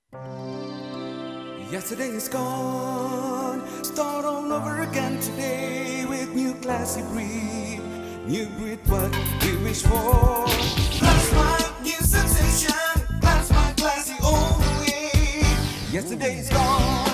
Yesterday is gone, start all over again today with new classy breed. New breed, what we wish for. That's my new sensation, that's my classy old way. Yesterday is gone.